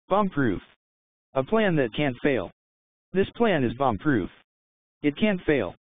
Bombproof. A plan that can't fail. This plan is bomb-proof. It can't fail.